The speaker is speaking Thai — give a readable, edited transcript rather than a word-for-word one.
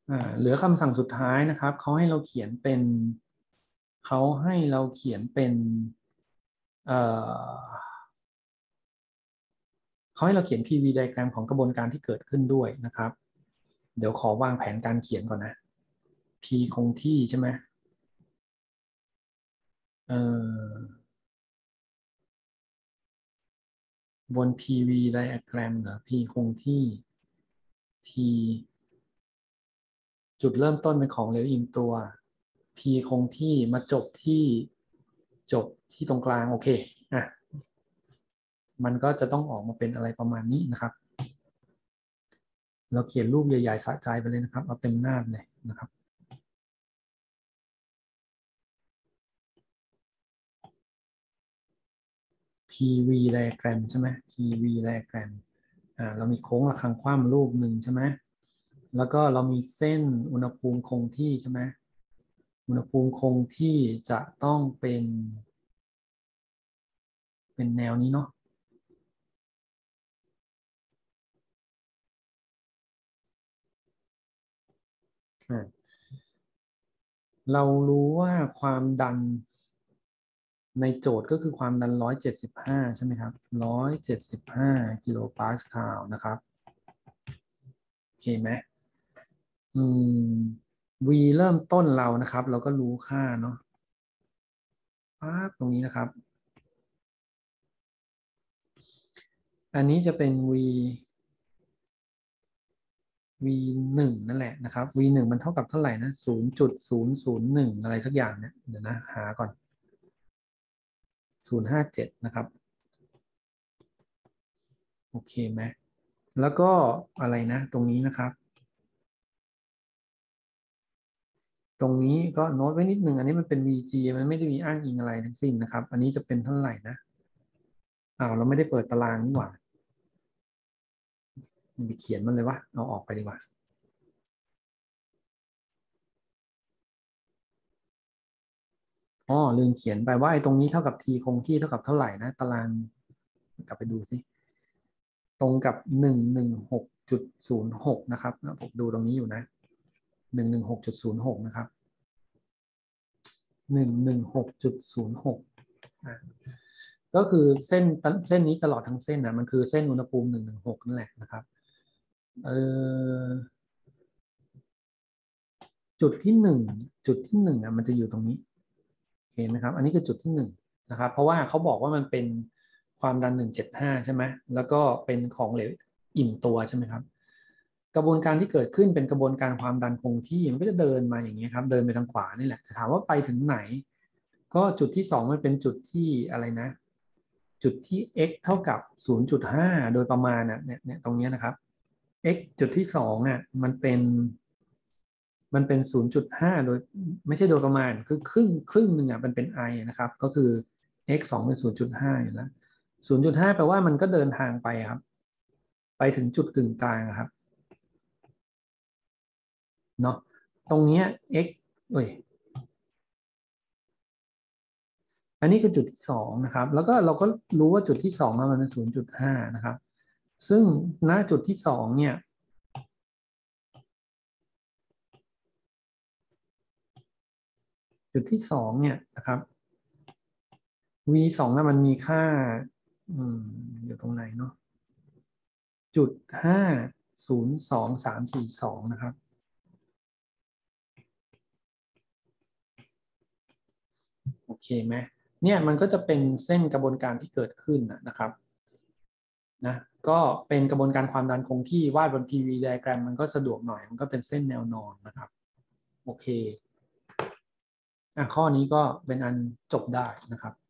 เหลือคำสั่งสุดท้ายนะครับเขาให้เราเขียนเป็นเอ่อเขาให้เราเขียน PV diagram ของกระบวนการที่เกิดขึ้นด้วยนะครับเดี๋ยวขอวางแผนการเขียนก่อนนะ P คงที่ใช่ไหมบน PV diagram เหรอ P คงที่ T จุดเริ่มต้นเป็นของเหลวอิ่มตัว P คงที่มาจบที่ตรงกลางโอเคอ่ะมันก็จะต้องออกมาเป็นอะไรประมาณนี้นะครับเราเขียนรูปใหญ่ๆสะใจไปเลยนะครับเอาเต็มหน้าเลยนะครับ PV diagram ใช่ไหม PV diagram เรามีโค้งระฆังคว่ำรูปหนึ่งใช่ไหมแล้วก็เรามีเส้นอุณหภูมิคงที่ใช่ไหมอุณหภูมิคงที่จะต้องเป็นแนวนี้เนาะเรารู้ว่าความดันในโจทย์ก็คือความดัน175ใช่ไหมครับ175กิโลปาสคาลนะครับโอเคไหมV เริ่มต้นเรานะครับเราก็รู้ค่าเนาะปั๊บตรงนี้นะครับอันนี้จะเป็น V1 นั่นแหละนะครับ V1 มันเท่ากับเท่าไหร่นะ0.001อะไรสักอย่างเนี่ยเดี๋ยวนะหาก่อน057นะครับโอเคไหมแล้วก็อะไรนะตรงนี้นะครับตรงนี้ก็โน้ตไว้นิดนึงอันนี้มันเป็น VG มันไม่ได้มีอ้างอิงอะไรทั้งสิ้นนะครับอันนี้จะเป็นเท่าไหร่นะเราไม่ได้เปิดตารางนี่หว่าไปเขียนมันเลยวะเอาออกไปดีกว่าลืมเขียนไปว่าไอ้ตรงนี้เท่ากับ t คงที่เท่ากับเท่าไหร่นะตารางกลับไปดูสิตรงกับ116.06นะครับผมดูตรงนี้อยู่นะ116.06นะครับ116.06ก็คือเส้นนี้ตลอดทั้งเส้นนะมันคือเส้นอุณหภูมิ116นั่นแหละนะครับเอ่อจุดที่หนึ่งจุดที่หนึ่งมันจะอยู่ตรงนี้โอเคไหมครับอันนี้คือจุดที่หนึ่งนะครับเพราะว่าเขาบอกว่ามันเป็นความดัน175ใช่ไหมแล้วก็เป็นของเหลวอิ่มตัวใช่ไหมครับกระบวนการที่เกิดขึ้นเป็นกระบวนการความดันคงที่มันก็จะเดินมาอย่างนี้ครับเดินไปทางขวานี่แหละแต่ถามว่าไปถึงไหนก็จุดที่สองมันเป็นจุดที่อะไรนะจุดที่ x เท่ากับ0.5โดยประมาณเนี่ยตรงนี้นะครับ x จุดที่สองมันเป็น0.5โดยไม่ใช่โดยประมาณคือครึ่งหนึ่งมันเป็น i นะครับก็คือ x 2เป็น0.5อยู่แล้ว0.5แปลว่ามันก็เดินทางไปครับไปถึงจุดกึ่งกลางครับเนาะตรงนี้ x เอ้ยอันนี้คือจุดที่สองนะครับแล้วก็เราก็รู้ว่าจุดที่สองมันเป็น0.5นะครับซึ่งณจุดที่สองเนี่ยจุดที่สองเนี่ยนะครับ v 2มันมีค่าอยู่ตรงไหนเนาะ0.502 342นะครับโอเคไหมเนี่ยมันก็จะเป็นเส้นกระบวนการที่เกิดขึ้นนะครับนะก็เป็นกระบวนการความดันคงที่วาดบน PV diagram มันก็สะดวกหน่อยมันก็เป็นเส้นแนวนอนนะครับโอเคข้อนี้ก็เป็นอันจบได้นะครับ